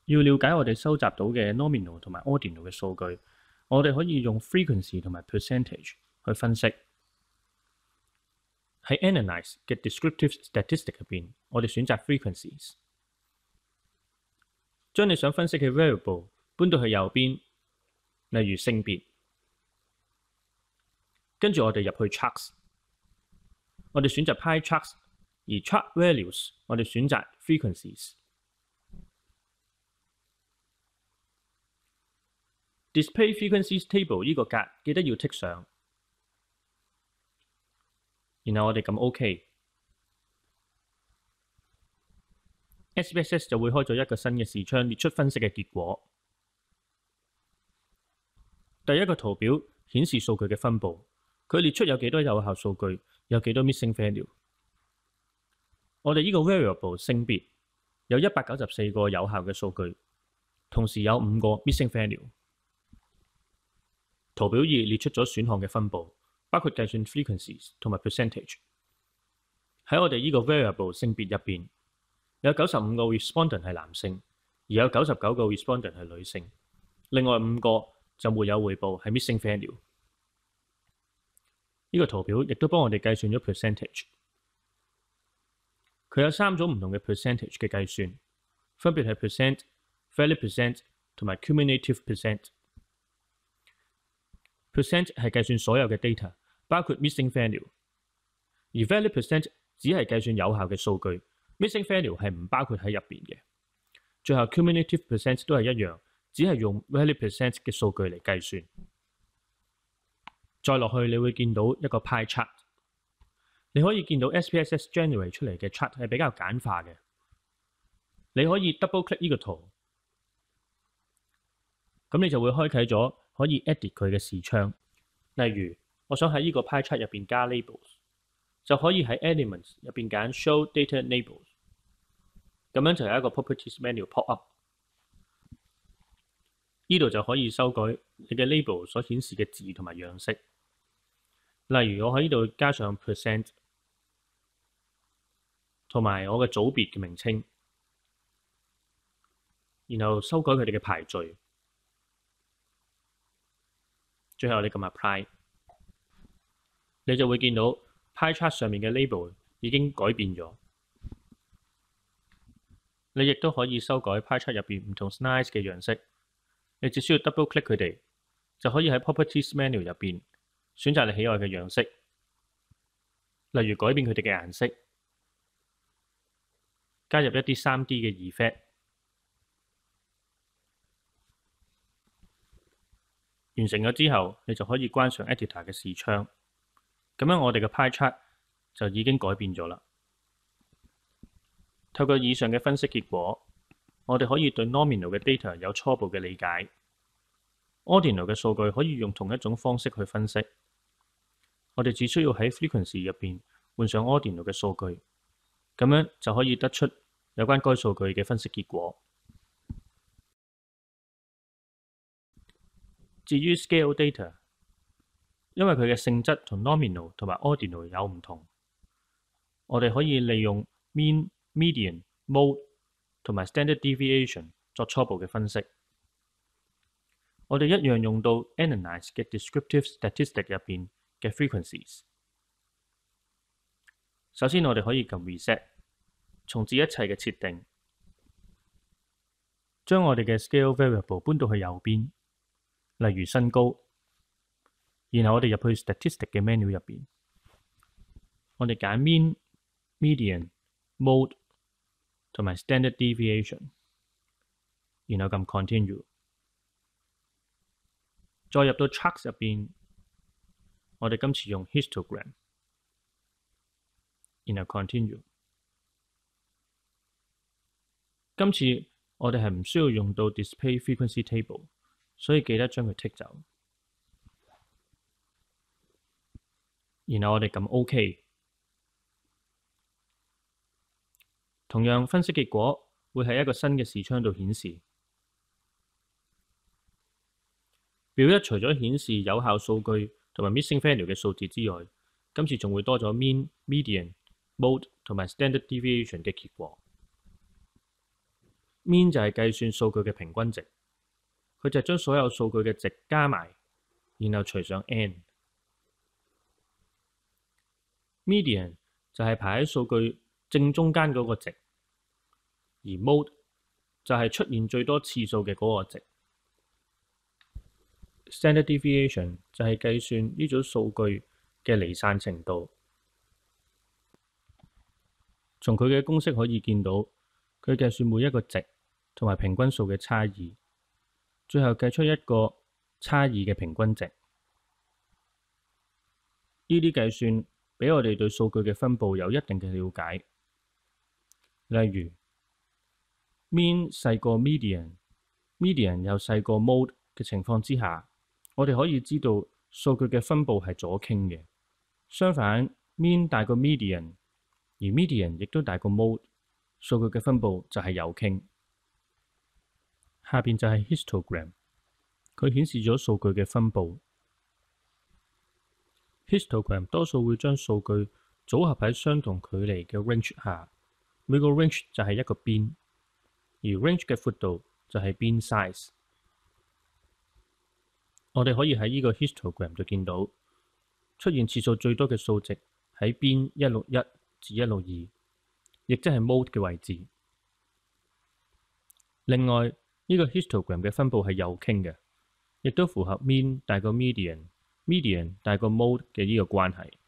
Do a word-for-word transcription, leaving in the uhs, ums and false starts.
要了解我哋收集到嘅 nominal 同埋 ordinal 嘅數據，我哋可以用 frequency 同埋 percentage 去分析。喺 analyze 嘅 descriptive statistic 入邊，我哋選擇 frequencies， 將你想分析嘅 variable 搬到去右邊，例如性別。跟住我哋入去 charts， 我哋選擇 pie charts， 而 chart values 我哋選擇 frequencies。Display frequencies table 呢個格記得要剔上，然後我哋撳 OK。S P S S 就會開咗一個新嘅視窗，列出分析嘅結果。第一個圖表顯示數據嘅分佈，佢列出有幾多有效數據，有幾多 missing value。我哋呢個 variable 性別有一百九十四個有效嘅數據，同時有五個 missing value。圖表二列出咗選項嘅分佈，包括計算 frequencies 同埋 percentage。喺我哋呢個 variable 性別入邊，有九十五個 respondent 係男性，而有九十九個 respondent 係女性。另外五個就沒有匯報係 missing value。呢個圖表亦都幫我哋計算咗 percentage。佢有三種唔同嘅 percentage 嘅計算，分別係 percent、valid percent 同埋 cumulative percent。percent 係計算所有嘅 data， 包括 missing value， 而 valid percent 只係計算有效嘅數據 ，missing value 係唔包括喺入邊嘅。最後 cumulative percent 都係一樣，只係用 valid percent 嘅數據嚟計算。再落去，你會見到一個 pie chart， 你可以見到 S P S S generate 出嚟嘅 chart 係比較簡化嘅。你可以 double click 呢個圖，咁你就會開啟咗可以 edit 佢嘅視窗。例如，我想喺呢個 pie chart 入邊加 labels， 就可以喺 Elements 入邊揀 Show Data Labels， 咁樣就有一個 Properties menu pop up。呢度就可以修改你嘅 label 所顯示嘅字同埋樣式。例如，我喺呢度加上 percent， 同埋我嘅組別嘅名稱，然後修改佢哋嘅排序。最後你撳 apply， 你就會見到 pie chart 上面嘅 label 已經改變咗。你亦都可以修改 pie chart 入邊唔同 slice 嘅樣式。你只需要 double click 佢哋，就可以喺 properties menu 入邊選擇你喜愛嘅樣式，例如改變佢哋嘅顏色，加入一啲 三 D 嘅 effect。完成咗之後，你就可以關上 Editor 嘅視窗。咁樣我哋嘅 pie chart 就已經改變咗啦。透過以上嘅分析結果，我哋可以對 nominal 嘅 data 有初步嘅理解。ordinal 嘅數據可以用同一種方式去分析。我哋只需要喺 frequency 入邊換上 ordinal 嘅數據，咁樣就可以得出有關該數據嘅分析結果。至於 scale data， 因為佢嘅性質同 nominal 同埋 ordinal 有唔同，我哋可以利用 mean、median、mode 同埋 standard deviation 作初步嘅分析。我哋一樣用到 analyze 嘅 descriptive statistic 入邊嘅 frequencies。首先我哋可以撳 reset， 重置一切嘅設定，將我哋嘅 scale variable 搬到去右邊。例如身高，然後我哋入去 statistic 嘅 menu 入邊，我哋揀 mean、median、mode 同埋 standard deviation， 然後撳 continue。再入到 charts 入邊，我哋今次用 histogram， 然後 continue。今次我哋係唔需要用到 display frequency table。所以記得將佢剔走，然後我哋撳 OK。同樣分析結果會喺一個新嘅視窗度顯示。表一除咗顯示有效數據同埋 missing value 嘅數字之外，今次仲會多咗 mean、median、mode 同埋 standard deviation 嘅結果。 mean 就係計算數據嘅平均值，佢就係將所有數據嘅值加埋，然後除上 n。median 就係排喺數據正中間嗰個值，而 mode 就係出現最多次數嘅嗰個值。Standard deviation 就係計算呢組數據嘅離散程度。從佢嘅公式可以見到，佢計算每一個值同埋平均數嘅差異，最後計出一個差異嘅平均值。呢啲計算俾我哋對數據嘅分佈有一定嘅了解。例如 mean 細過 median，median 又細過 mode 嘅情況之下，我哋可以知道數據嘅分佈係左傾嘅。相反 mean 大過 median， 而 median 亦都大過 mode， 數據嘅分佈就係右傾。下邊就係 histogram， 佢顯示咗數據嘅分佈。histogram 多數會將數據組合喺相同距離嘅 range 下，每個 range 就係一個邊，而 range 嘅闊度就係邊 size。我哋可以喺呢個 histogram 度見到出現次數最多嘅數值喺邊一六一至一六二，亦即係 mode 嘅位置。另外，呢、這個 histogram 嘅分佈係右傾嘅，亦都符合 mean 大過 median、median 大過 mode 嘅呢個關係。